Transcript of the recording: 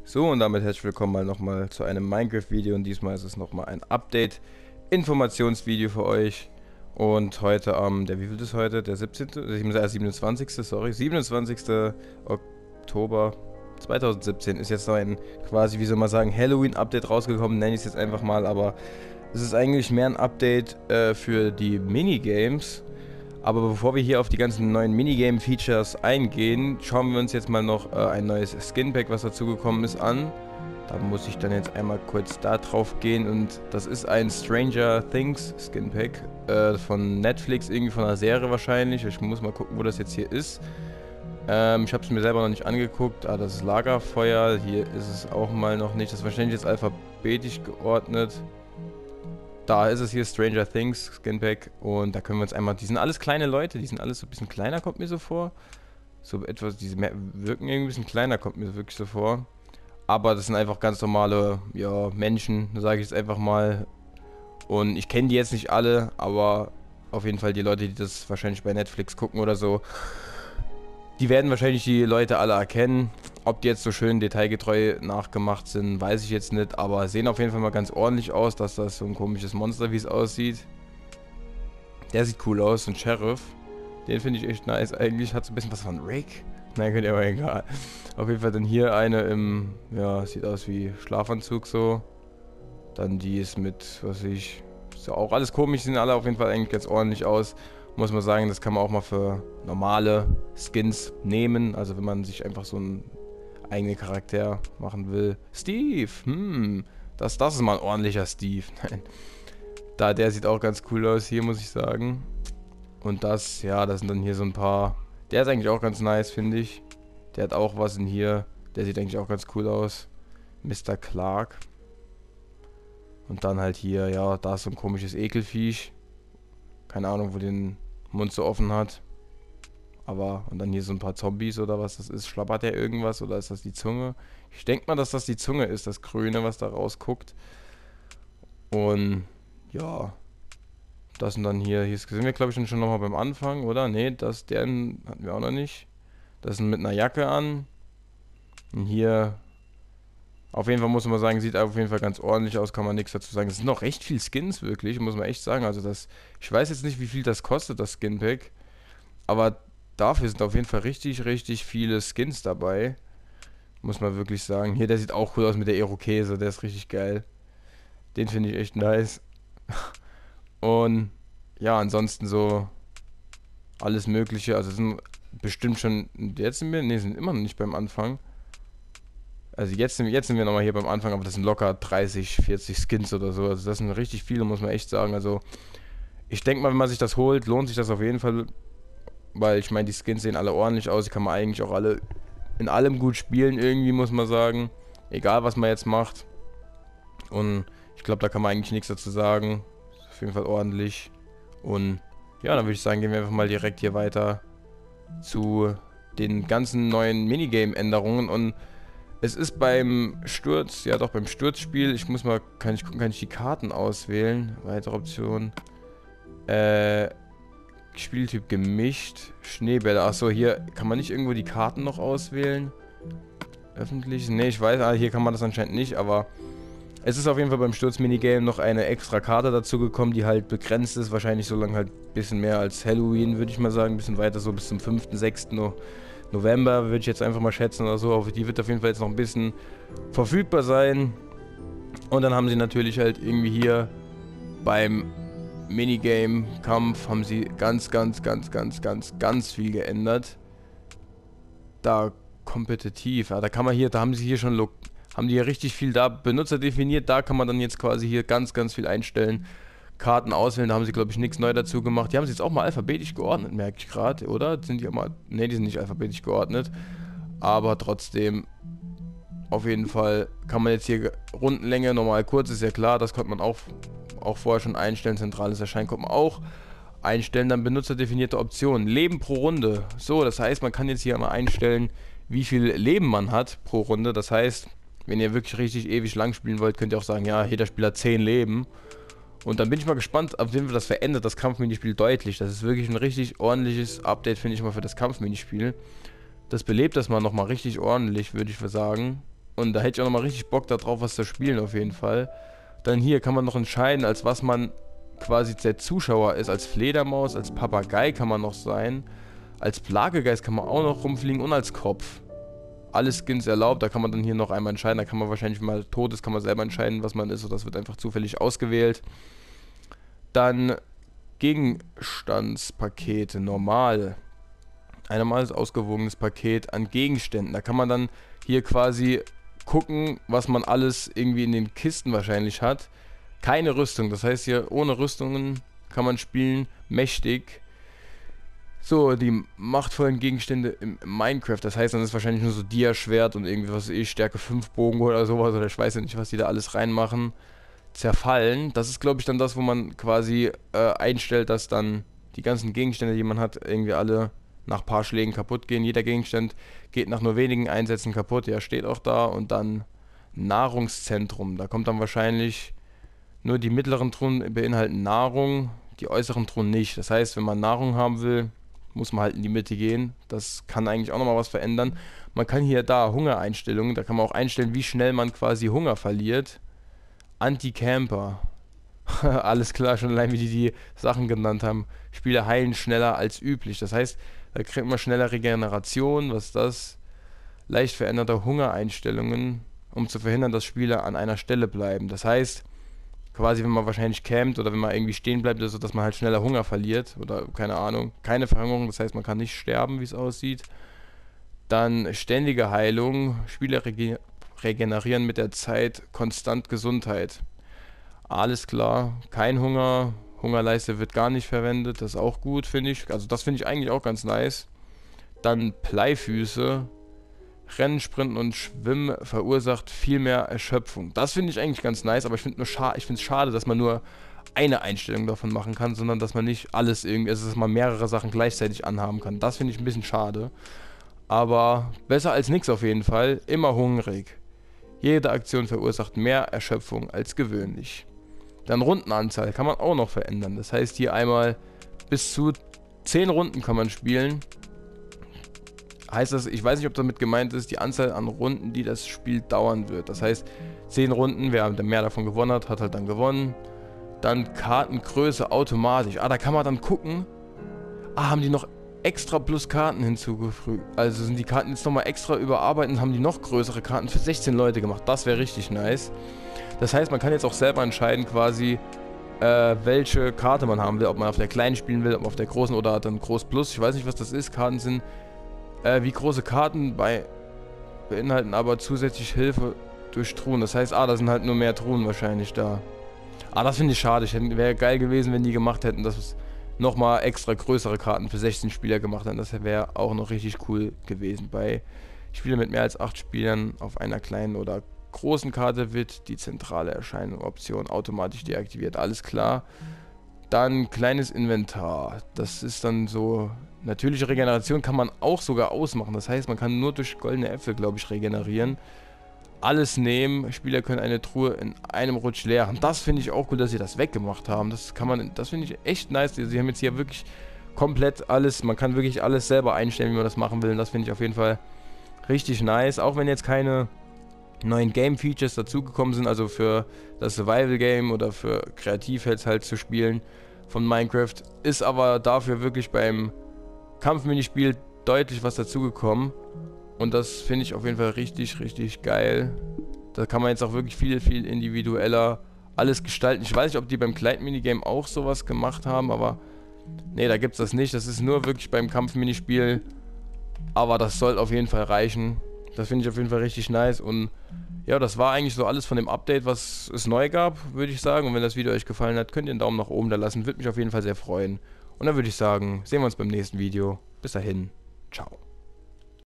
So, und damit herzlich willkommen mal nochmal zu einem Minecraft-Video, und diesmal ist es nochmal ein Update-Informationsvideo für euch. Und heute wie viel ist heute? Der 17., 27., sorry, 27. Oktober 2017 ist jetzt noch ein, quasi, wie soll man sagen, Halloween-Update rausgekommen, nenne ich es jetzt einfach mal, aber es ist eigentlich mehr ein Update für die Minigames. Aber bevor wir hier auf die ganzen neuen Minigame-Features eingehen, schauen wir uns jetzt mal noch ein neues Skinpack, was dazugekommen ist, an. Da muss ich dann jetzt einmal kurz da drauf gehen, und das ist ein Stranger Things Skinpack von Netflix, irgendwie von einer Serie wahrscheinlich. Ich muss mal gucken, wo das jetzt hier ist. Ich habe es mir selber noch nicht angeguckt. Ah, das ist Lagerfeuer. Hier ist es auch mal noch nicht. Das ist wahrscheinlich jetzt alphabetisch geordnet. Da ist es hier, Stranger Things Skinpack, und da können wir uns einmal, die sind alles kleine Leute, die sind alles so ein bisschen kleiner, kommt mir so vor. So etwas, wirken irgendwie ein bisschen kleiner, kommt mir wirklich so vor. Aber das sind einfach ganz normale, ja, Menschen, sage ich jetzt einfach mal. Und ich kenne die jetzt nicht alle, aber auf jeden Fall die Leute, die das wahrscheinlich bei Netflix gucken oder so, die werden wahrscheinlich die Leute alle erkennen. Ob die jetzt so schön detailgetreu nachgemacht sind, weiß ich jetzt nicht. Aber sehen auf jeden Fall mal ganz ordentlich aus, dass das so ein komisches Monster, wie es aussieht. Der sieht cool aus, so ein Sheriff. Den finde ich echt nice. Eigentlich hat so ein bisschen was von Rick. Nein, könnte aber egal. Auf jeden Fall dann hier eine im, ja, sieht aus wie Schlafanzug so. Dann die ist mit, was weiß ich, ist ja auch alles komisch, sehen alle auf jeden Fall eigentlich ganz ordentlich aus. Muss man sagen, das kann man auch mal für normale Skins nehmen. Also wenn man sich einfach so einen eigenen Charakter machen will. Steve, das ist mal ein ordentlicher Steve. Nein. Der sieht auch ganz cool aus hier, muss ich sagen. Und das, ja, das sind dann hier so ein paar. Der ist eigentlich auch ganz nice, finde ich. Der hat auch was in hier. Der sieht eigentlich auch ganz cool aus. Mr. Clark. Und dann halt hier, ja, da ist so ein komisches Ekelviech. Keine Ahnung, wo den Mund so offen hat. Aber, und dann hier so ein paar Zombies oder was das ist. Schlabbert der irgendwas oder ist das die Zunge? Ich denke mal, dass das die Zunge ist, das Grüne, was da rausguckt. Und, ja. Das sind dann hier sind wir, glaube ich, schon nochmal beim Anfang, oder? Ne, den hatten wir auch noch nicht. Das sind mit einer Jacke an. Und hier, auf jeden Fall muss man sagen, sieht auf jeden Fall ganz ordentlich aus, kann man nichts dazu sagen. Es sind noch recht viel Skins, wirklich, muss man echt sagen. Also ich weiß jetzt nicht, wie viel das kostet, das Skinpack. Aber dafür sind auf jeden Fall richtig, richtig viele Skins dabei. Muss man wirklich sagen. Hier, der sieht auch cool aus mit der Irokese, der ist richtig geil. Den finde ich echt nice. Und ja, ansonsten so alles Mögliche. Also sind bestimmt schon. Jetzt sind wir. Ne, sind immer noch nicht beim Anfang. Also jetzt sind wir nochmal hier beim Anfang, aber das sind locker 30, 40 Skins oder so. Also das sind richtig viele, muss man echt sagen. Also ich denke mal, wenn man sich das holt, lohnt sich das auf jeden Fall. Weil ich meine, die Skins sehen alle ordentlich aus. Die kann man eigentlich auch alle in allem gut spielen, irgendwie, muss man sagen. Egal, was man jetzt macht. Und ich glaube, da kann man eigentlich nichts dazu sagen. Ist auf jeden Fall ordentlich. Und ja, dann würde ich sagen, gehen wir einfach mal direkt hier weiter zu den ganzen neuen Minigame-Änderungen. Und es ist beim Sturz, ja doch, beim Sturzspiel, ich muss mal, kann ich gucken, kann ich die Karten auswählen? Weitere Optionen. Spieltyp gemischt. Schneebälle. Achso, hier kann man nicht irgendwo die Karten noch auswählen. Öffentlich? Ne, ich weiß, hier kann man das anscheinend nicht, aber es ist auf jeden Fall beim Sturz-Minigame noch eine extra Karte dazu gekommen, die halt begrenzt ist. Wahrscheinlich so lange halt ein bisschen mehr als Halloween, würde ich mal sagen. Ein bisschen weiter, so bis zum 5., 6. November, würde ich jetzt einfach mal schätzen oder so. Die wird auf jeden Fall jetzt noch ein bisschen verfügbar sein. Und dann haben sie natürlich halt irgendwie hier beim Minigame-Kampf haben sie ganz viel geändert. Da kompetitiv, ja, da kann man hier, da haben sie hier schon, haben die hier richtig viel da Benutzer definiert. Da kann man dann jetzt quasi hier ganz viel einstellen. Karten auswählen, da haben sie, glaube ich, nichts neu dazu gemacht. Die haben sie jetzt auch mal alphabetisch geordnet, merke ich gerade, oder? Sind die auch mal, ne, die sind nicht alphabetisch geordnet. Aber trotzdem, auf jeden Fall kann man jetzt hier Rundenlänge, normal kurz, ist ja klar, das konnte man auch vorher schon einstellen. Zentrales Erscheinen konnte man auch einstellen. Dann benutzerdefinierte Optionen. Leben pro Runde. So, das heißt, man kann jetzt hier mal einstellen, wie viel Leben man hat pro Runde. Das heißt, wenn ihr wirklich richtig ewig lang spielen wollt, könnt ihr auch sagen, ja, jeder Spieler 10 Leben. Und dann bin ich mal gespannt, ab dem wir das verändert, das Kampfminispiel deutlich. Das ist wirklich ein richtig ordentliches Update, finde ich mal, für das Kampfminispiel. Das belebt das mal nochmal richtig ordentlich, würde ich sagen. Und da hätte ich auch nochmal richtig Bock darauf, was zu spielen auf jeden Fall. Dann hier kann man noch entscheiden, als was man quasi der Zuschauer ist. Als Fledermaus, als Papagei kann man noch sein. Als Plagegeist kann man auch noch rumfliegen und als Kopf. Alle Skins erlaubt, da kann man dann hier noch einmal entscheiden. Da kann man wahrscheinlich, wenn man tot ist, kann man selber entscheiden, was man ist. Und das wird einfach zufällig ausgewählt. Dann Gegenstandspakete, normal. Ein normales, ausgewogenes Paket an Gegenständen. Da kann man dann hier quasi gucken, was man alles irgendwie in den Kisten wahrscheinlich hat. Keine Rüstung, das heißt hier ohne Rüstungen kann man spielen, mächtig. So, die machtvollen Gegenstände im Minecraft, das heißt, dann ist wahrscheinlich nur so Dia-Schwert und irgendwie, was weiß ich, Stärke 5 Bogen oder sowas, oder ich weiß ja nicht, was die da alles reinmachen. Zerfallen, das ist, glaube ich, dann das, wo man quasi einstellt, dass dann die ganzen Gegenstände, die man hat, irgendwie alle nach ein paar Schlägen kaputt gehen. Jeder Gegenstand geht nach nur wenigen Einsätzen kaputt, ja, steht auch da. Und dann Nahrungszentrum, da kommt dann wahrscheinlich nur die mittleren Truhen beinhalten Nahrung, die äußeren Truhen nicht. Das heißt, wenn man Nahrung haben will, muss man halt in die Mitte gehen. Das kann eigentlich auch nochmal was verändern. Man kann hier Hungereinstellungen, da kann man auch einstellen, wie schnell man quasi Hunger verliert. Anti-Camper. Alles klar, schon allein wie die Sachen genannt haben. Spieler heilen schneller als üblich. Das heißt, da kriegt man schneller Regeneration. Was ist das? Leicht veränderte Hungereinstellungen, um zu verhindern, dass Spieler an einer Stelle bleiben. Das heißt, quasi wenn man wahrscheinlich campt oder wenn man irgendwie stehen bleibt, also dass man halt schneller Hunger verliert oder keine Ahnung, keine Verhungerung, das heißt man kann nicht sterben, wie es aussieht. Dann ständige Heilung, Spieler regenerieren mit der Zeit konstant Gesundheit. Alles klar, kein Hunger, Hungerleiste wird gar nicht verwendet, das ist auch gut, finde ich. Also das finde ich eigentlich auch ganz nice. Dann Bleifüße. Rennen, Sprinten und Schwimmen verursacht viel mehr Erschöpfung. Das finde ich eigentlich ganz nice, aber ich finde es schade, dass man nur eine Einstellung davon machen kann, sondern dass man nicht alles irgendwie, also dass man mehrere Sachen gleichzeitig anhaben kann. Das finde ich ein bisschen schade. Aber besser als nichts auf jeden Fall. Immer hungrig. Jede Aktion verursacht mehr Erschöpfung als gewöhnlich. Dann Rundenanzahl kann man auch noch verändern. Das heißt hier einmal bis zu 10 Runden kann man spielen. Heißt das, ich weiß nicht, ob damit gemeint ist, die Anzahl an Runden, die das Spiel dauern wird. Das heißt, 10 Runden, wer mehr davon gewonnen hat, hat halt dann gewonnen. Dann Kartengröße automatisch. Da kann man dann gucken. Haben die noch extra plus Karten hinzugefügt. Also sind die Karten jetzt nochmal extra überarbeitet und haben die noch größere Karten für 16 Leute gemacht. Das wäre richtig nice. Das heißt, man kann jetzt auch selber entscheiden quasi, welche Karte man haben will. Ob man auf der kleinen spielen will, ob man auf der großen oder dann Groß Plus. Ich weiß nicht, was das ist. Karten sind... wie große Karten beinhalten aber zusätzlich Hilfe durch Truhen. Das heißt, da sind halt nur mehr Truhen wahrscheinlich da. Das finde ich schade. Wäre geil gewesen, wenn die gemacht hätten, dass es nochmal extra größere Karten für 16 Spieler gemacht hätten. Das wäre auch noch richtig cool gewesen. Bei Spielern mit mehr als 8 Spielern auf einer kleinen oder großen Karte wird die zentrale Erscheinung-Option automatisch deaktiviert. Alles klar. Dann kleines Inventar. Das ist dann so... Natürliche Regeneration kann man auch sogar ausmachen. Das heißt, man kann nur durch goldene Äpfel, glaube ich, regenerieren. Alles nehmen. Spieler können eine Truhe in einem Rutsch leeren. Das finde ich auch cool, dass sie das weggemacht haben. Das finde ich echt nice. Sie haben jetzt hier wirklich komplett alles, man kann wirklich alles selber einstellen, wie man das machen will. Und das finde ich auf jeden Fall richtig nice. Auch wenn jetzt keine neuen Game-Features dazugekommen sind, also für das Survival-Game oder für Kreativhelds halt zu spielen von Minecraft, ist aber dafür wirklich beim Kampfminispiel deutlich was dazugekommen. Und das finde ich auf jeden Fall richtig, richtig geil. Da kann man jetzt auch wirklich viel, viel individueller alles gestalten. Ich weiß nicht, ob die beim Kleid-Minigame auch sowas gemacht haben, aber nee, da gibt es das nicht. Das ist nur wirklich beim Kampfminispiel. Aber das soll auf jeden Fall reichen. Das finde ich auf jeden Fall richtig nice. Und ja, das war eigentlich so alles von dem Update, was es neu gab, würde ich sagen. Und wenn das Video euch gefallen hat, könnt ihr einen Daumen nach oben da lassen. Würde mich auf jeden Fall sehr freuen. Und dann würde ich sagen, sehen wir uns beim nächsten Video. Bis dahin, ciao.